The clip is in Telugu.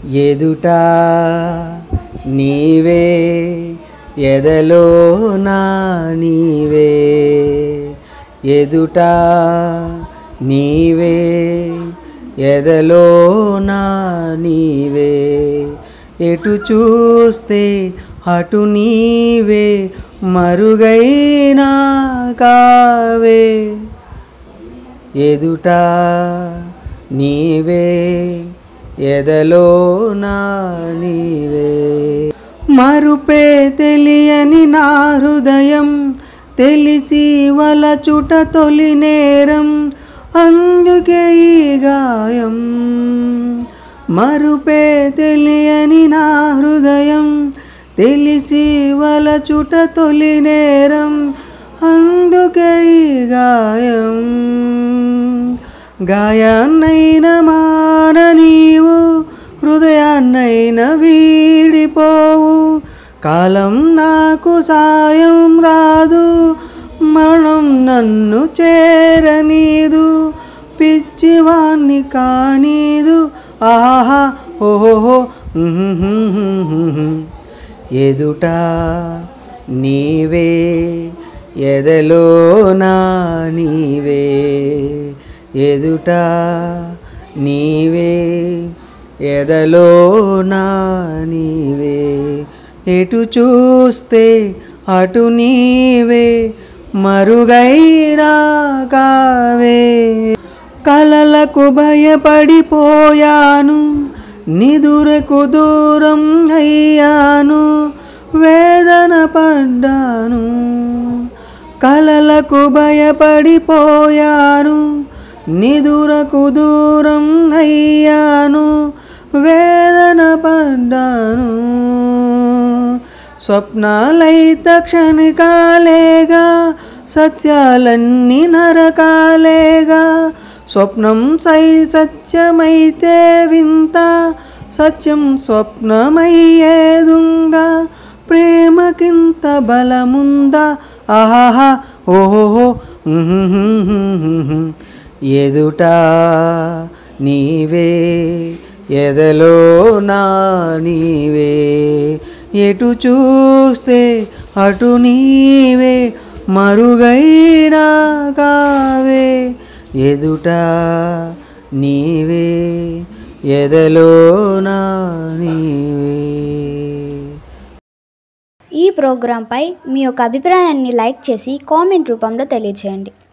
ఎదుట నీవే ఎదలో నా నీవే ఎదుట నీవే ఎదలో నా నీవే ఎటు చూస్తే అటు నీవే మరుగైనా కావే ఎదుట నీవే ఎదలో నా నీవే మరుపే తెలియని నా హృదయం తెలిసి వలచుట తొలి నేరం అందుకే ఈ గాయం మరుపే తెలియని నా హృదయం తెలిసి వలచుట తొలి నేరం అందుకే ఈ గాయం గాయాన్నైనా మాన నీవు హృదయాన్నైనా వీడిపోవు కాలం నాకు సాయం రాదు మరణం నన్ను చేరనీదు పిచ్చివాణ్ణి కానీదు ఆహా ఓహో ఎదుట నీవే ఎదలో నా నీవే ఎదుట నీవే ఎదలో నా నీవే ఎటు చూస్తే అటు నీవే మరుగైనా కావే కలలకు భయపడిపోయాను నిదురకు దూరం అయ్యాను వేదన పడ్డాను కలలకు భయపడిపోయాను నిదురకు దూరం అయ్యాను వేదన పడ్డాను స్వప్నాలైత క్షణికాలేగా సత్యాలన్నీ నరకాలేగా స్వప్నం సత్యమైతే వింత సత్యం స్వప్నమయ్యేదుంగా ప్రేమకింత బలముందా ఆహా ఓహో ఎదుట నీవే ఎదలో నా నీవే ఎటు చూస్తే అటు నీవే మరుగైనా కావే ఎదుట నీవే ఎదలో నా నీవే. ఈ ప్రోగ్రాంపై మీ యొక్క అభిప్రాయాన్ని లైక్ చేసి కామెంట్ రూపంలో తెలియజేయండి.